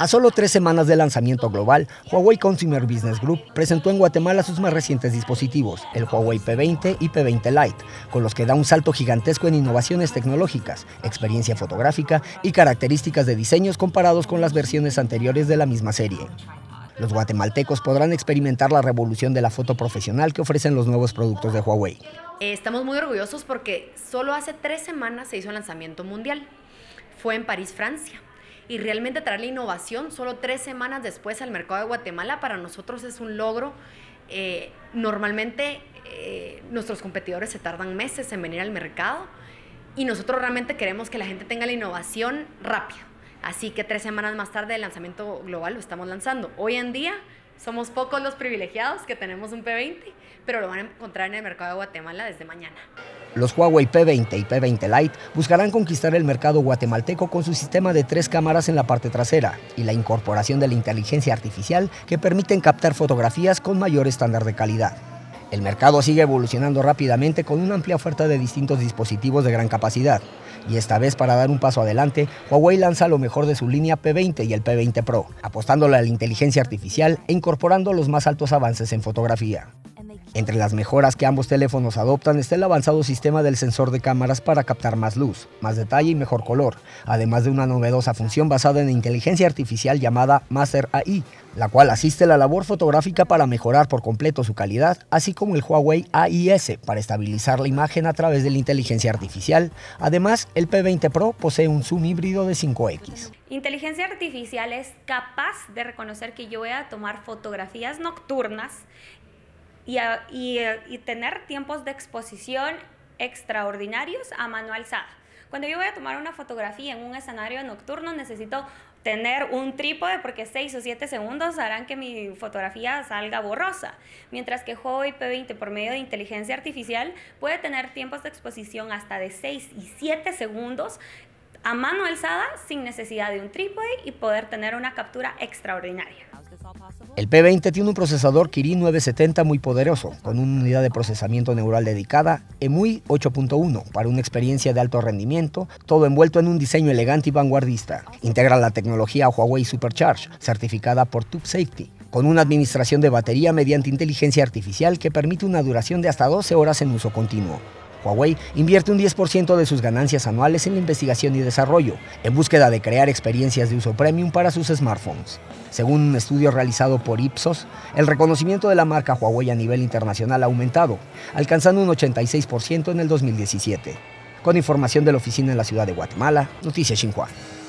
A solo 3 semanas de lanzamiento global, Huawei Consumer Business Group presentó en Guatemala sus más recientes dispositivos, el Huawei P20 y P20 Lite, con los que da un salto gigantesco en innovaciones tecnológicas, experiencia fotográfica y características de diseños comparados con las versiones anteriores de la misma serie. Los guatemaltecos podrán experimentar la revolución de la foto profesional que ofrecen los nuevos productos de Huawei. Estamos muy orgullosos porque solo hace 3 semanas se hizo el lanzamiento mundial. Fue en París, Francia. Y realmente traer la innovación solo 3 semanas después al mercado de Guatemala para nosotros es un logro. Normalmente nuestros competidores se tardan meses en venir al mercado y nosotros realmente queremos que la gente tenga la innovación rápido. Así que 3 semanas más tarde del lanzamiento global lo estamos lanzando. Hoy en día somos pocos los privilegiados que tenemos un P20, pero lo van a encontrar en el mercado de Guatemala desde mañana. Los Huawei P20 y P20 Lite buscarán conquistar el mercado guatemalteco con su sistema de 3 cámaras en la parte trasera y la incorporación de la inteligencia artificial que permiten captar fotografías con mayor estándar de calidad. El mercado sigue evolucionando rápidamente con una amplia oferta de distintos dispositivos de gran capacidad. Y esta vez, para dar un paso adelante, Huawei lanza lo mejor de su línea P20 y el P20 Pro, apostándole a la inteligencia artificial e incorporando los más altos avances en fotografía. Entre las mejoras que ambos teléfonos adoptan está el avanzado sistema del sensor de cámaras para captar más luz, más detalle y mejor color, además de una novedosa función basada en inteligencia artificial llamada Master AI, la cual asiste a la labor fotográfica para mejorar por completo su calidad, así como el Huawei AIS para estabilizar la imagen a través de la inteligencia artificial. Además, el P20 Pro posee un zoom híbrido de 5x. Inteligencia artificial es capaz de reconocer que yo voy a tomar fotografías nocturnas y tener tiempos de exposición extraordinarios a mano alzada. Cuando yo voy a tomar una fotografía en un escenario nocturno, necesito tener un trípode porque 6 o 7 segundos harán que mi fotografía salga borrosa. Mientras que Huawei P20 por medio de inteligencia artificial puede tener tiempos de exposición hasta de 6 y 7 segundos a mano alzada sin necesidad de un trípode y poder tener una captura extraordinaria. El P20 tiene un procesador Kirin 970 muy poderoso, con una unidad de procesamiento neural dedicada, EMUI 8.1, para una experiencia de alto rendimiento, todo envuelto en un diseño elegante y vanguardista. Integra la tecnología Huawei Supercharge, certificada por Tube Safety, con una administración de batería mediante inteligencia artificial que permite una duración de hasta 12 horas en uso continuo. Huawei invierte un 10% de sus ganancias anuales en la investigación y desarrollo, en búsqueda de crear experiencias de uso premium para sus smartphones. Según un estudio realizado por Ipsos, el reconocimiento de la marca Huawei a nivel internacional ha aumentado, alcanzando un 86% en el 2017. Con información de la oficina en la ciudad de Guatemala, Noticias Xinhua.